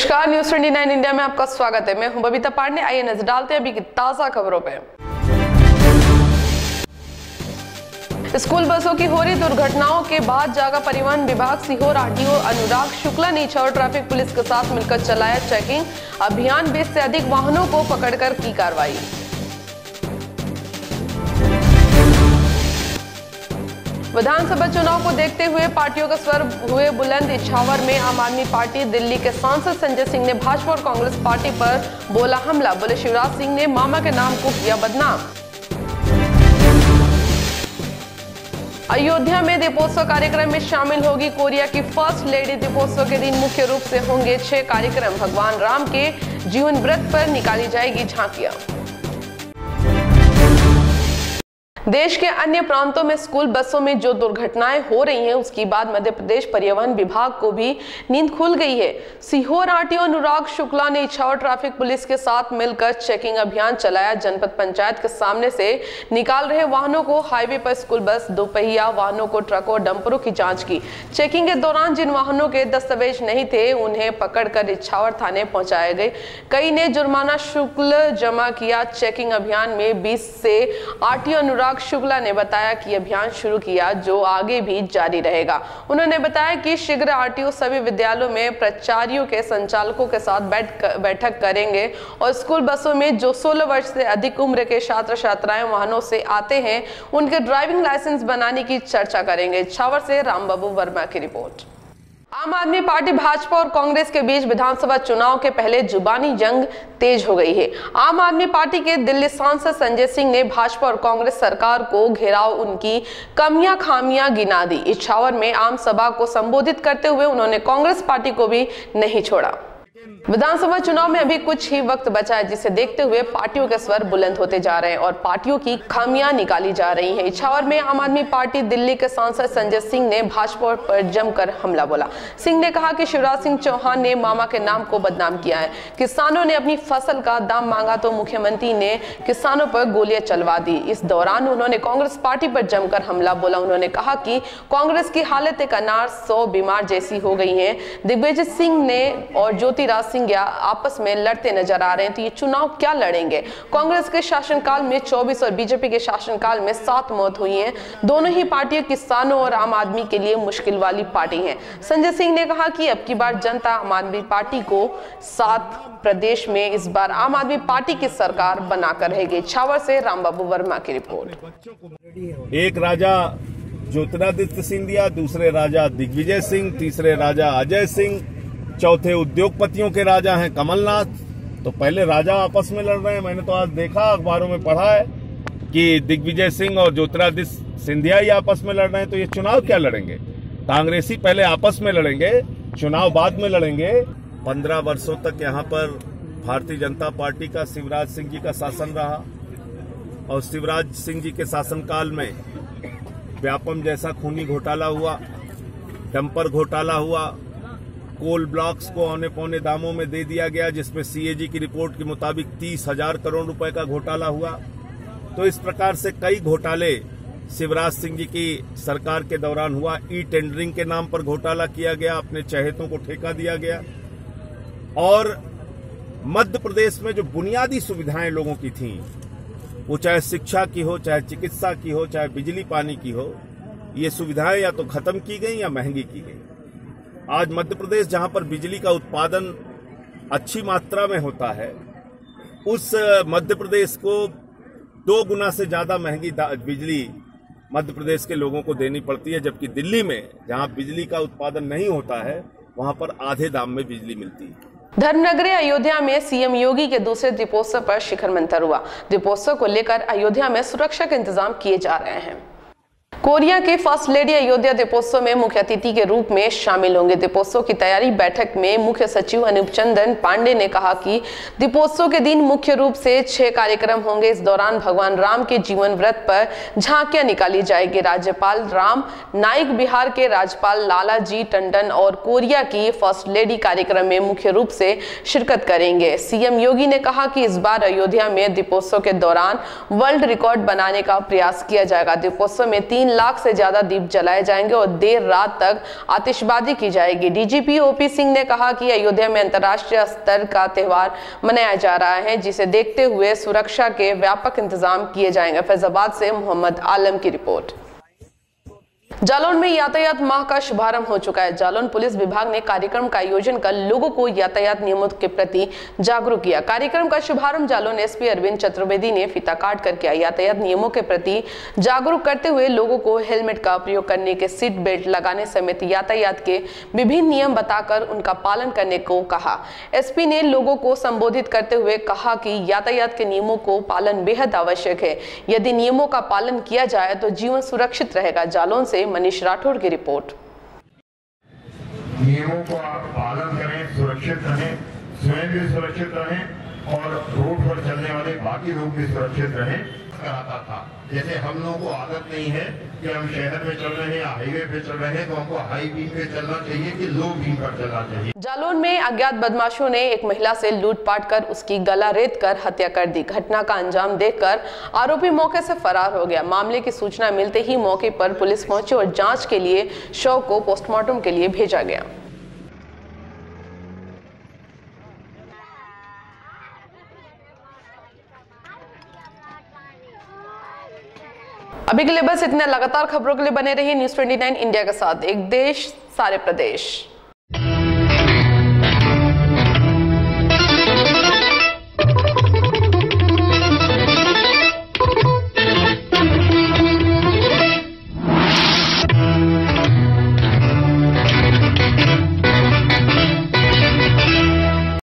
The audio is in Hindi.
नमस्कार, न्यूज 29 इंडिया में आपका स्वागत है। मैं हूं बबीता पांडे। आइए नजर डालते हैं अभी की ताजा खबरों पे। स्कूल बसों की हो रही दुर्घटनाओं के बाद जागा परिवहन विभाग सीहोर आरटीओ अनुराग शुक्ला ने इछावर ट्रैफिक पुलिस के साथ मिलकर चलाया चेकिंग अभियान। 20 से अधिक वाहनों को पकड़कर की कार्रवाई। विधानसभा चुनाव को देखते हुए पार्टियों का स्वर हुए बुलंद। इछावर में आम आदमी पार्टी दिल्ली के सांसद संजय सिंह ने भाजपा और कांग्रेस पार्टी पर बोला हमला। बोले शिवराज सिंह ने मामा के नाम को किया बदनाम। अयोध्या में दीपोत्सव कार्यक्रम में शामिल होगी कोरिया की फर्स्ट लेडी। दीपोत्सव के दिन मुख्य रूप से होंगे 6 कार्यक्रम। भगवान राम के जीवन व्रत पर निकाली जाएगी झांकियां। देश के अन्य प्रांतों में स्कूल बसों में जो दुर्घटनाएं हो रही हैं, उसके बाद मध्य प्रदेश परिवहन विभाग को भी नींद खुल गई है। सीहोर आरटीओ अनुराग शुक्ला ने इछावर ट्रैफिक पुलिस के साथ मिलकर चेकिंग अभियान चलाया। जनपद पंचायत के सामने से निकाल रहे वाहनों को, हाईवे पर स्कूल बस, दोपहिया वाहनों को, ट्रकों और डंपरों की जांच की। चेकिंग के दौरान जिन वाहनों के दस्तावेज नहीं थे, उन्हें पकड़कर इछावर थाने पहुंचाए गए। कई ने जुर्माना शुल्क जमा किया। चेकिंग अभियान में 20 से आरटीओ अनुराग शुक्ला ने बताया कि अभियान शुरू किया जो आगे भी जारी रहेगा। उन्होंने बताया कि शीघ्र आरटीओ सभी विद्यालयों में प्राचार्यों के संचालकों के साथ बैठक करेंगे और स्कूल बसों में जो 16 वर्ष से अधिक उम्र के छात्र छात्राएं वाहनों से आते हैं, उनके ड्राइविंग लाइसेंस बनाने की चर्चा करेंगे। इछावर से रामबाबू वर्मा की रिपोर्ट। आम आदमी पार्टी भाजपा और कांग्रेस के बीच विधानसभा चुनाव के पहले जुबानी जंग तेज हो गई है। आम आदमी पार्टी के दिल्ली सांसद संजय सिंह ने भाजपा और कांग्रेस सरकार को घेराव, उनकी कमियां खामियां गिना दी। इछावर में आम सभा को संबोधित करते हुए उन्होंने कांग्रेस पार्टी को भी नहीं छोड़ा। विधानसभा चुनाव में अभी कुछ ही वक्त बचा है, जिसे देखते हुए पार्टियों के स्वर बुलंद होते जा रहे हैं और पार्टियों की खामियां निकाली जा रही हैं। इछावर में आम आदमी पार्टी दिल्ली के सांसद संजय सिंह ने भाजपा पर जमकर हमला बोला। सिंह ने कहा कि शिवराज सिंह चौहान ने मामा के नाम को बदनाम किया है। किसानों ने अपनी फसल का दाम मांगा तो मुख्यमंत्री ने किसानों पर गोलियां चलवा दी। इस दौरान उन्होंने कांग्रेस पार्टी पर जमकर हमला बोला। उन्होंने कहा कि कांग्रेस की हालत एक अनार 100 बीमार जैसी हो गई है। दिग्विजय सिंह ने और ज्योतिराज सिंधिया आपस में लड़ते नजर आ रहे हैं, तो ये चुनाव क्या लड़ेंगे। कांग्रेस के शासनकाल में 24 और बीजेपी के शासनकाल में 7 मौत हुई हैं। दोनों ही पार्टियां किसानों और आम आदमी के लिए मुश्किल वाली पार्टी हैं। संजय सिंह ने कहा कि अब की बार जनता आम आदमी पार्टी को 7 प्रदेश में इस बार आम आदमी पार्टी की सरकार बनाकर रहेगी। इछावर से रामबाबू वर्मा की रिपोर्ट। एक राजा ज्योतिरादित्य सिंधिया, दूसरे राजा दिग्विजय सिंह, तीसरे राजा अजय सिंह, चौथे उद्योगपतियों के राजा हैं कमलनाथ। तो पहले राजा आपस में लड़ रहे हैं। मैंने तो आज देखा, अखबारों में पढ़ा है कि दिग्विजय सिंह और ज्योतिरादित्य सिंधिया ही आपस में लड़ रहे हैं। तो ये चुनाव क्या लड़ेंगे? कांग्रेसी पहले आपस में लड़ेंगे, चुनाव बाद में लड़ेंगे। 15 वर्षों तक यहाँ पर भारतीय जनता पार्टी का शिवराज सिंह जी का शासन रहा और शिवराज सिंह जी के शासनकाल में व्यापम जैसा खूनी घोटाला हुआ, डंपर घोटाला हुआ, कोल ब्लॉक्स को औने पौने दामों में दे दिया गया, जिसमें सीएजी की रिपोर्ट के मुताबिक 30,000 करोड़ रुपए का घोटाला हुआ। तो इस प्रकार से कई घोटाले शिवराज सिंह जी की सरकार के दौरान हुआ। ई टेंडरिंग के नाम पर घोटाला किया गया, अपने चहेतों को ठेका दिया गया और मध्य प्रदेश में जो बुनियादी सुविधाएं लोगों की थीं, वो चाहे शिक्षा की हो, चाहे चिकित्सा की हो, चाहे बिजली पानी की हो, ये सुविधाएं या तो खत्म की गई या महंगी की गई। आज मध्य प्रदेश जहां पर बिजली का उत्पादन अच्छी मात्रा में होता है, उस मध्य प्रदेश को 2 गुना से ज्यादा महंगी बिजली मध्य प्रदेश के लोगों को देनी पड़ती है, जबकि दिल्ली में जहां बिजली का उत्पादन नहीं होता है, वहां पर आधे दाम में बिजली मिलती है। धर्मनगरी अयोध्या में सीएम योगी के दूसरे दीपोत्सव पर शिखर मंथन हुआ। दीपोत्सव को लेकर अयोध्या में सुरक्षा के इंतजाम किए जा रहे हैं। कोरिया के फर्स्ट लेडी अयोध्या दीपोत्सव में मुख्य अतिथि के रूप में शामिल होंगे। दीपोत्सव की तैयारी बैठक में मुख्य सचिव अनूप चंदन पांडे ने कहा कि दीपोत्सव के दिन मुख्य रूप से 6 कार्यक्रम होंगे। इस दौरान भगवान राम के जीवन व्रत पर झांकियां निकाली जाएगी। राज्यपाल राम नाईक, बिहार के राज्यपाल लालाजी टंडन और कोरिया की फर्स्ट लेडी कार्यक्रम में मुख्य रूप से शिरकत करेंगे। सीएम योगी ने कहा कि इस बार अयोध्या में दीपोत्सव के दौरान वर्ल्ड रिकॉर्ड बनाने का प्रयास किया जाएगा। दीपोत्सव में 3 लाख से ज्यादा दीप जलाए जाएंगे और देर रात तक आतिशबाजी की जाएगी। डीजीपी ओपी सिंह ने कहा कि अयोध्या में अंतर्राष्ट्रीय स्तर का त्योहार मनाया जा रहा है, जिसे देखते हुए सुरक्षा के व्यापक इंतजाम किए जाएंगे। फैजाबाद से मोहम्मद आलम की रिपोर्ट। जालौन में यातायात माह का शुभारंभ हो चुका है। जालौन पुलिस विभाग ने कार्यक्रम का आयोजन कर लोगों को यातायात नियमों के प्रति जागरूक किया। कार्यक्रम का शुभारंभ जालौन एसपी अरविंद चतुर्वेदी ने फीता काट कर किया। यातायात नियमों के प्रति जागरूक करते हुए लोगों को हेलमेट का प्रयोग करने के, सीट बेल्ट लगाने समेत यातायात के विभिन्न नियम बताकर उनका पालन करने को कहा। एसपी ने लोगों को संबोधित करते हुए कहा कि यातायात के नियमों को पालन बेहद आवश्यक है। यदि नियमों का पालन किया जाए तो जीवन सुरक्षित रहेगा। जालौन से मनीष राठौड़ की रिपोर्ट। नियमों का पालन करें, सुरक्षित रहें, स्वयं भी सुरक्षित रहें और रोड पर चलने वाले बाकी लोग भी सुरक्षित रहें। कराता था, जैसे हम लोगों को आदत नहीं है कि हम शहर में चल रहे हैं, हाईवे पे चल रहे हैं, तो हमको हाई बीम पे चलना चाहिए कि लो बीम पर चलना चाहिए। जालौन में अज्ञात बदमाशों ने एक महिला से लूटपाट कर उसकी गला रेत कर हत्या कर दी। घटना का अंजाम देखकर आरोपी मौके से फरार हो गया। मामले की सूचना मिलते ही मौके पर पुलिस पहुंची और जांच के लिए शव को पोस्टमार्टम के लिए भेजा गया। अभी के लिए बस इतने। लगातार खबरों के लिए बने रहिए न्यूज़ 29 इंडिया के साथ। एक देश, सारे प्रदेश।